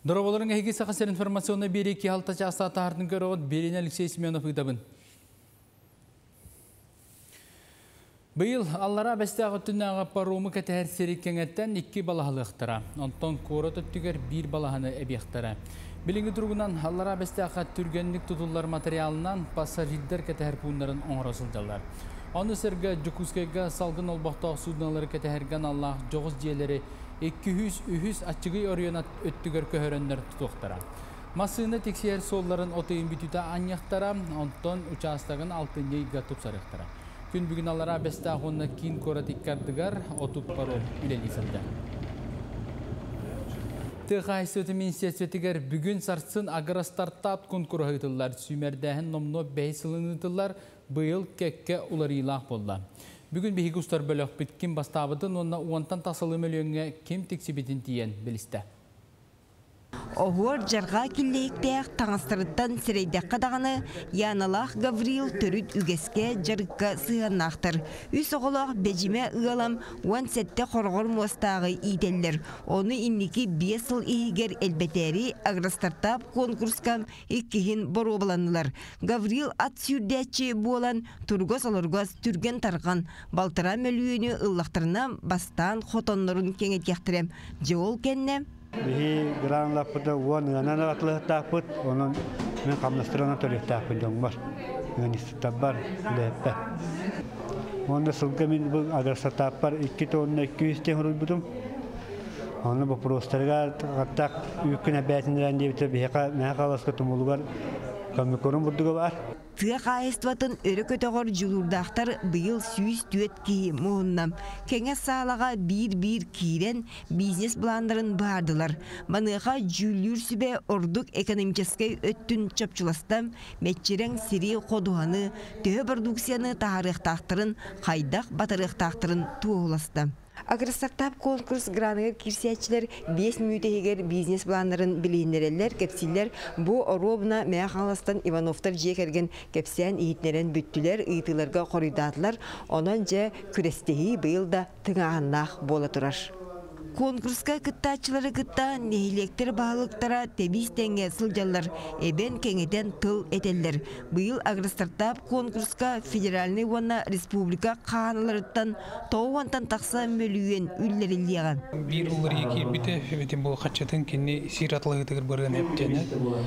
Дораболарын әйге сақасыр информационны бері ки халта часта тағырдың көріғыд Берен Алексей Семенов ұйдабын. Бұйыл аллара бәстіғі түннәға парумы кәтәр сереккеңеттен 2 балағылықтыра. Онтон қоры түттігер 1 балағыны әбияқтыра. Білінгі тұрғынан аллара бәстіғі түргенлік тұтылар материалынан пассажирдер кәтәр пуындарын оңырасылдалар. Оны сәргі жүкізкеге салғын олбақтағы судналары кәтәхерген Аллах жоғыз диелері 200-300 ачығы орионат өттігер көхөрендер тұтуқтара. Масыны тексер солларын отайын бүтіті аньяқтара, онтон участағын алтын ейға тұпсарықтара. Күн бүгін алара бәстіғыны кейін көрі теккардығар отып бару үлелесілді. Тыға министерсветігер бүгін сарсын агростартап конкуры ғытылар, сүймердәхін номно бәйсілінітілар бұйыл кәкке уларилақ болды. Бүгін бейгі ұстар бөлік біткін бастабыдың, онына уантан тасылы мөліңе кем тексібетін тиен білісті. Оғыр жарға келлейіктеяқ таңыстырыттан сірейдек қадағаны Яналақ Гаврил түріт үгеске жарыққа сығаннақтыр. Үс оғылақ бәжіме ұғалам уан сәтті қорғыр мостағы иделдер. Оны иннекі 5 жыл егер әлбәтәрі агростартап конкурскам еккеген бору боланылар. Гаврил ат сүрдәтші болан тургос-олыргос түрген тарған балтыра мөлүйіні ұллақтырына бастан хотонларын кеңеткектірем. Жол кәнне Бихи гранлапыда уан ганана атлыhtapıt, onun men kamlastırana törühtapıdın var. Ganistatab var, lehpe. Onda sılga min bu agrastap var, 2 ton 200 tehurul budum. Onu bu prostarga attak yüküne bätindiren diye bitir biha mehakalasqa tumulugar kamikorum budduga var. Тыақ айыстыватын өрі көтіғыр жүлурдақтар бұйыл сүйіз түйет кейі мұғыннам. Кеңес сағалаға бір кейрен бизнес бұландырын бардылар. Маныға жүлюр сүбе ордық экономическай өттін чөпчіластам, мәтчерен сири қодуғаны, төе продукцияны тағарықтақтырын, қайдақ батарықтақтырын туғыластам. Агростартап конкурс гранығыр кирсиятчылар 5 минут егер бизнес планларын білейіндерелер, кепсилер бұ оробына мәяқаластан Ивановтар жекерген кепсиян иетнерен бүттілер, иетілерге қоридадылар, онан же күрестеғи бұйылда тыңағаннақ бола тұрар. Конкурска кыттачылары кытта нехилектер бағылықтара тебистенге сылжалар, эбен кеңеден тыл этеллер. Бұйыл агростартап конкурска федеральный ванна республика қағаналарыттан тоуантан тақса мөлуен үллерілдеған. Bir olur iki bite bu kaçatın kendi siratlığı tıkır bırgın yaptığını.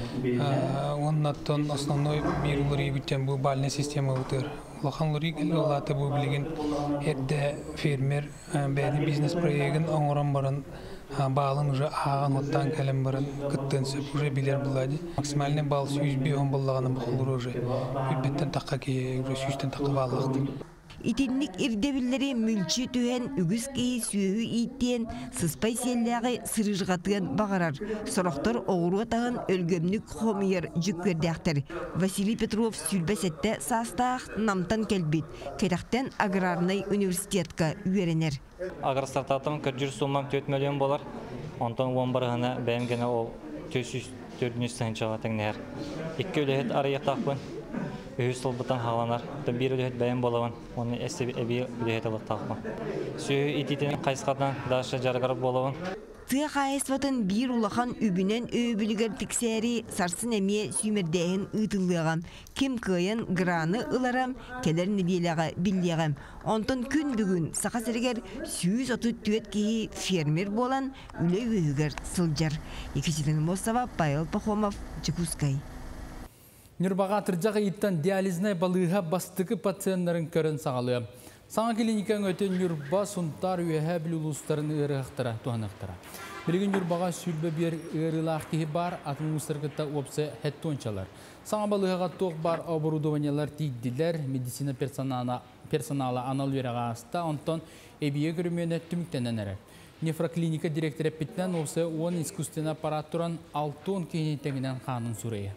Ondan основной bir olur iki bu balne sistemi otur. Лоханлори лата бу билген хедде фермер бәдин бизнес проектын оңорон барын балын уже аган оттан калем барын кыттынсы уже билер булады максимальный бал 100 бион буллаганы булur уже беттен такка ки уже 100тен такка баллыкты. Итинник ирдебиллери мүлчі түйен үгіз кейі сүйі иттен сыспай селләғі сырыжғатыған бағарар. Сұрақтар оғыру атағын өлгөмнік хомиер жүккердәқтір. Василий Петров сүлбәсетті састақ намтан кәлбет. Кәдақтен аграрнай университетка үйеренер. Агростартаптың көрджір сумам 4 миллион болар. Онтан 10 барғана бәйімгені ол 400 сәнчаға тәңнер. 2 өліхет араяқтақпын. Ühüs sılbıtan hağlanar, da bir ülühet bəyən bolavan, onu ebi ülühet alıq taqma. Sühü ititinin qaysqadan daşı jargarıb bolavan. Tığ ayısvatın bir ulağan übünen öbülüger tikseri sarsın əmiye sümerdeğin ıtılığam. Kim kıyın granı ılaram, keler nebiyeləğe billiyağam. Ondan gün bugün sağa serger 130 tüet keyi fermer bolan üle ühüger sılcar. Екатерина Мосова, Павел Пахомов, Чекускай. Нұрбаға тұржағы иттан диализнай балыға бастықы пациентларын көрін сағалығы. Саңа клиникаң өтен Нұрба сұнтар үйәе білі ұлыстарын ұйырықтыра, туғанықтыра. Білген Нұрбаға сүлбі бір ұйырылақ кейі бар, атын ұстырғытта опсы хәттончалар. Саңа балыға тоқ бар оборудованиялар тейділер, медицина персоналы анал үйераға аста, онтан әбие көрімене түміктенен әрі. Нефроклиника директоры петнен опсы 10 искусствен аппараттуран 6 кейінетеңінен қанын сұрайы.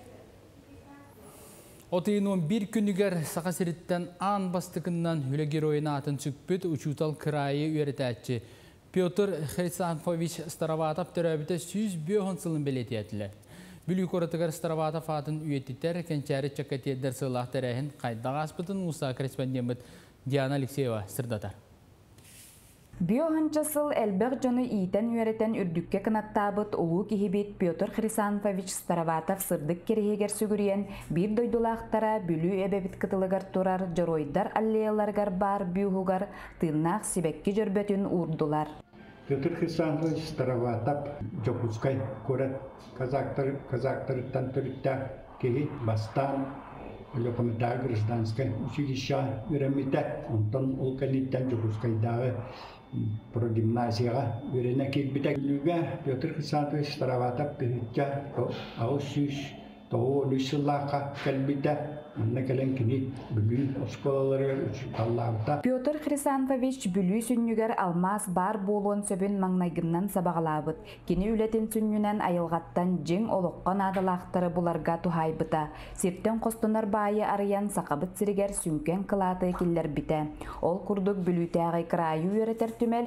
Отыйынуын бір күнігер сақасыреттен ан бастықынан үлегер ойына атын сүкпіт учутал крайы үйретәтші. Петр Хрисанфович Староватов төрәбіті 100 сылын белеті әтілі. Бүлі қорытығар Староватов атын үйеттіктер кәнчәрі чакатеддер сылақтар әйін қайдағы аспытын ұса корреспондент Диана Алексеева сырдатар. Биоханчасыл элбек жону иитен үеретен үрдүкке кынаттабыт улуу кихибит Петр Хрисанович Староватов сырдык керехегер сүгүрүйен бир дойдулаактара бүлүү эбебит кытылыгар турар жоройдар аллеяларгар бар бюхугар тыыннаах сибекки жөрбөтүн уурдулар. Петр Хрисанович Староватов жокускай көрет казактарыттан төрүттә кеги бастан Лёкомда гражданское училище үремите, онтон ол калиттен жокускайдагы прогимназияга үрене келбите үлүгө Петр Хрисанович Староватов бириче аусүш тоо лүсүллака келбите Накален кини бүлүн осколалары таллабыта. Петр Хрисанович бүлүү сүннүгер алмас бар болуон сөбүн маңнайгыннан сабагалабыт. Кини үлетин сүннүнен айылгаттан жең олоққан адылақтары буларга тухайбыта. Сирттен костонар байы арыян сақабыт сиригер сүнкен кылаты киллер бите. Ол курдук бүлүүтәгы крайы үеретер түмел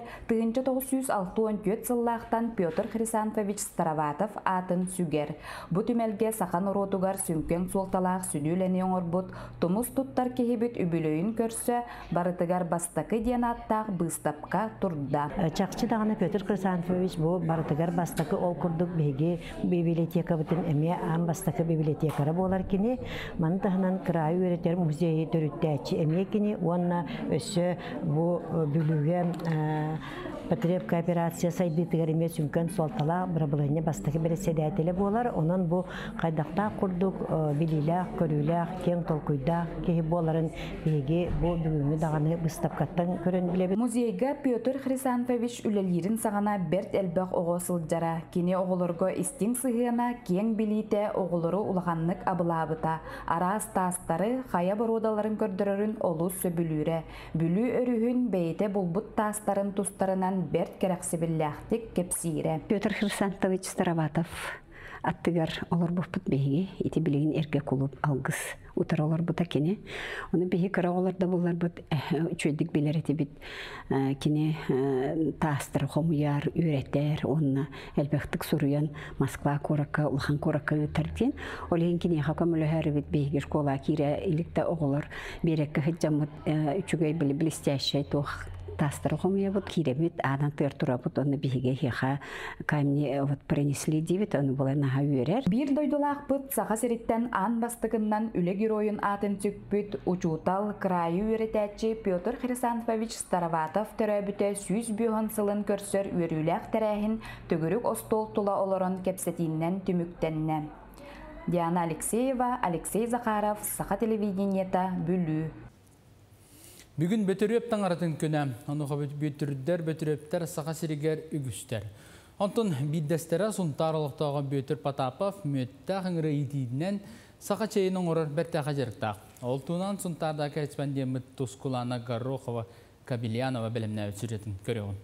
1964 сыллақтан Петр Хрисанович Староватов атын сүгер. Бу түмелге сахан оротугар сүнкен суолталақ сүнүлени оңорбут, тумус туттар кехибит үбүлөйүн көрсө, барытыгар бастакы диен аттақ быстапка турда. Чакчы даганы Петр Хрисанович бу барытыгар бастакы ол курдук беги библиотека бутун эме ам бастакы библиотекары болар кини, маны тахынан край үеретер музейи төрүттәчи эме кини, онна өссө бу бүлүгө Потреб кооперация сайдытыгар эме сүнкен солтала бұрабылыне бастакы береседәтелі болар, онан бу кайдакта курдук билиләк, көрүләк, кең толкуйда кеһи боларын беги бу бүгүнгү даганы быстапкаттан көрөн билебит. Музейга Петр Хрисанович үлелерин сагана берт элбек огосыл жара. Кини оголорго истин сыгына кең билите оголору улаганнык абылабыта. Арас тастары хая бородаларын көрдөрөрүн олус сөбүлүрө. Бүлүү өрүһүн бейте булбут тастарын тустарынан берт керексибилләхтик кепсире. Петр Хрисанович Староватов аттыгар олар бұппыт бейге, ити білеген эрге кулуп алгыс утар олар бұта кене. Оны бейге кара олар да болар бұт үчөйдік белер еті бит кене тастыр, хомуяр, үйретер, онына әлбәқтік сұруян Москва коракка, Улхан коракка үтәрден. Олеген кене хакам өлі бит бейгер кола кире илікті оғылар береккі хыджамыт үчігей білі білістяшай тоқ тастыр хомуя вот киремит адан тертура вот оны биге хеха камни вот принесли дивит оны была на хавюрер. Бир дойдулак бут саха сериттен ан бастыгыннан үле героин атын түкпүт учутал крайы үеретәчи Петр Хрисанович Староватов төрөбүтө сүз бүйөн сылын көрсөр үрүләк тәрәһин төгүрүк остол тула олорон кепсетиннен түмүктенне. Диана Алексеева, Алексей Захаров, Саха телевидениета, Бүлүү. Бүгін бөтөрөптен аратын көне, онуға бөтөрөптер сақа сиригер үгістер. Онтын биддестері сұнтарылықтағы Бөтір Потапов мөтті ғыңыры етейдінен сақа чейінің орыр бәртәға жеріктақ. Ол туынан сұнтарда корреспондент Тускулана Горохова Кабельянова біліміне өтсіретін көріғын.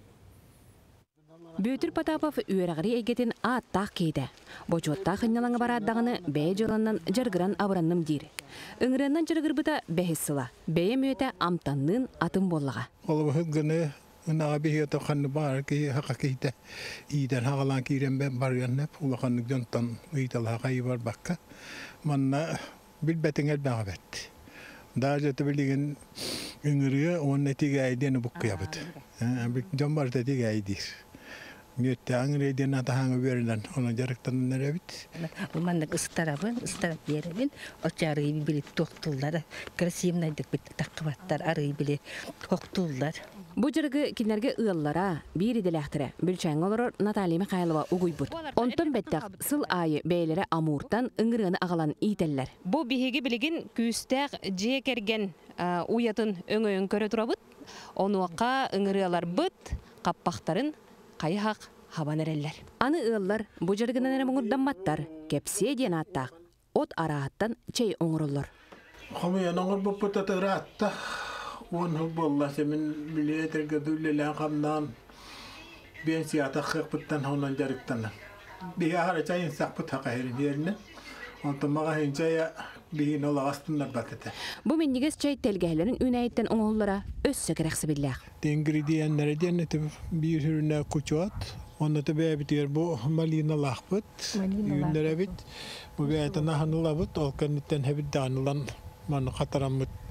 Бөтір Потапов үйерағыры егетін аттақ кейді. Бочуаттақ ұнялаңы бараддағыны бәй жоланнан жарғыран абыранным дейір. Үңіріннен жарғыр бұта бәйіссіла. Бәйі мөті амтанның атын болыға. Ол бұхыт ғыны ұнаға бейеті қанды бар кей хақа кейді. Иден хағалан кейрен бән бар янып, ұлақанның жонтан ұйтал хақа үй бар баққа. Манна білбәтің әлбәға бәтті. Daha jete bildiğin üngürüye onun etiği aydığını bu kıyafet. Jombar etiği aydır. Mütte angrediyden atahanı verilen ona jarıktan nerevit. Bu mandak ıstarabın, ıstarab yerebin. O çarıyı bile toktullar. Krasiyimnaydık bitti takıvatlar, arıyı bile toktullar. Bu jarıgı kinlerge ığıllara, bir idiləxtire, bülçen olur Nataliya Mikhailova uguybut. Ondan bettak sıl ayı beylere amurtan ıngırığını ağalan iyiteller. Bu bihigi biligin küstəq jekergen uyatın öngöğün körü turabıt. Onuaqa ıngırıqlar bıt, qappaqtarın qayhaq haban ereller. Anı ığıllar bu jarıgından ere muğurdanmattar, kepsiye diyen attaq. Ot arahattan çey oңurulur. Xamıyan oңur bu pıtatı rahatta. Onu bolla semin bileter gadullelan qamdan ben siyata xıqpıttan honan jarıktan. Bir ahara çayın saqpıt haqahirin yerine. Ondan mağa hincaya bihin ola astınlar batete. Bu menniges çay telgehlerin ünayitten oğullara össe gereksi billah. Dengri diyenlere denneti bir sürüne kuçuat. Onu da bebitiyor bu malina laqpıt. Yünlere bit. Bu beyata nahanıla bit. Olkanitten hebit dağınılan manu qataramıt.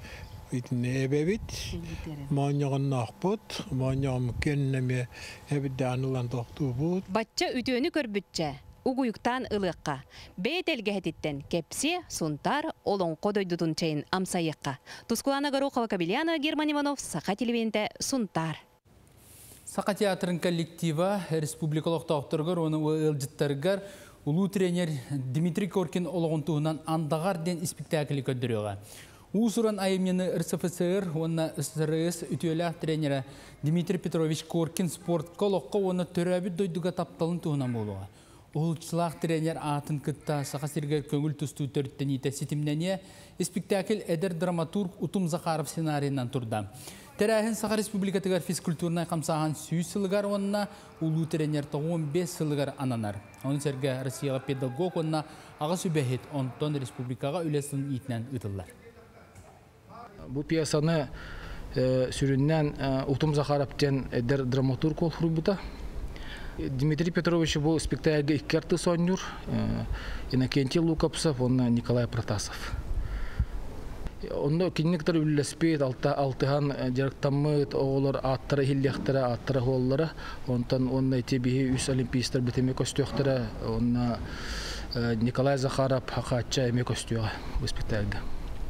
itine ebebit moñogon naqput moñom kenneme hebdanulan toqtubut Батча ütüөнү көрбүтчө угуюктан ылыкка беетелгехетиттен кепси сунтар олонко дойдутун чейин амсайыкка Тускулана Горохова Кабельяна Герман Иванов Саха телевизионде сунтар. Сақа театрын коллектива республикалық тауқтырғыр, оны ылжыттарғар улуу тренер Дмитрий Коркин олығынтуынан андағар ден спектаклі көддіріға. Усуран айымнені РСФСР, оны СРС үтелі тренері Дмитрий Петрович Коркин спорт колоққа оны төрәбі дойдуға тапталын туғынан болуға. Олчылақ тренер атын кытта Сақа сергер көңіл тұсту төрттен еті сетімнене спектакль әдір драматург Утум Захаров сценарийынан тұрда. Тәрәхін Сақа Республикатығар физкультурнай қамсаған сүйіз сылығар онына улу тренерті 15 сылығар ананар. Оның сәрге Россияға педагог онына аға сүбәхет онтон республикаға үлесінің итінен ұтылар. Бұл пьесаны сүріннен Утум Захаровтен әдір драматург ол құрбыта. Дмитрий Петрович бұл спектакльге иккерті сонюр, Иннокентий Лукапсов, онына Николай Протасов. Онда киннектер үллеспейт, алтыхан жарықтамыт, оғылар аттары хиллияқтары, аттары қоллары. Онтан онна етебігі үс олимпийстер бітеме көстіяқтары, онна Николай Захаров хақатча еме көстіяға бұл спектакльге.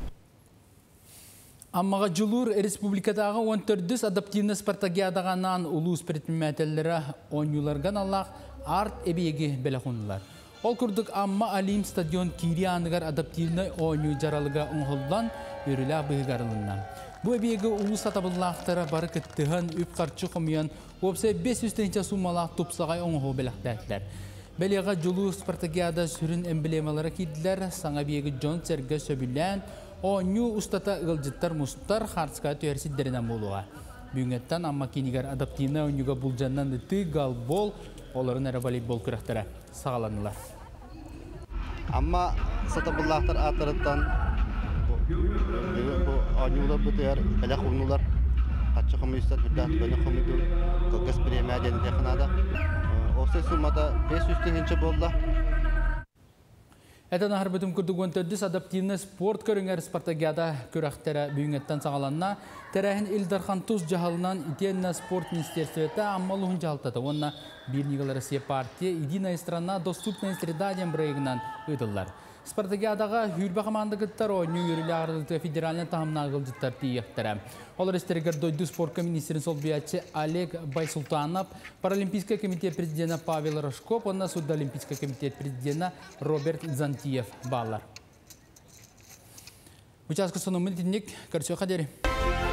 Аммаға жылур республикадағы 14 адаптивны спартакиадағанан улуу спиртмәтелері ойнуларған Аллах арт әбеге бәлі қондылар. Ол күрдік Амма Алим стадион Кирианығар адаптивны ойну жаралыға ұңғылдан өрілі бұғығарылынан. Бұл әбеге улуу сатабыллақтары бары күттіған үп қарчы қомиян опсы 500 сумалақ топсағай оңғы бәліқтәтілер. Бәлеға жылу спартакиада сүрін эмблемалары кейділер, саңа беге Джон Серге сөбілән, ойну ұстата ғылжыттар мұстар қарсыға түйерсіддерінен болуға. Бүгінгеттен Амма Кинигар адаптивны ойнуға бұлжаннан үті галбол, оларын әрі волейбол күрәқтері сағаланылар. Амма сатабыллақтар атырыттан ойнулар бұтығар бәлі құлынулар, қатшы қымыстар бүдәті бәлі құмыдыр, қылғыс премия дені деқінада. Осы суммада 500 болды. Әтін ағыр бүтім күрдік 14 адаптивны спорт көріңер спартакиада көрәқтері бүйінгеттен сағаланна, тәрәхін Илдархан Туз жағалынан Итенна спорт министерстветі аммалуғын жағалтады. Онна Бирнигал Россия партия единая страна доступная среда ден бірегінен өтілдер. Спартакиадаға хүрбі қамандығыттар ойны өрілі ағырылығы федеральны тағымна ағылдықтар тейектірі. Олар істергер дойды спортқа министерін сол биятчы Олег Байсултанов, Паралимпийский комитет президенті Павел Рожков, онна Судда Олимпийский комитет президенті Роберт Зантиев балар. Учасқы сонымын тіннік көрсеу қадері.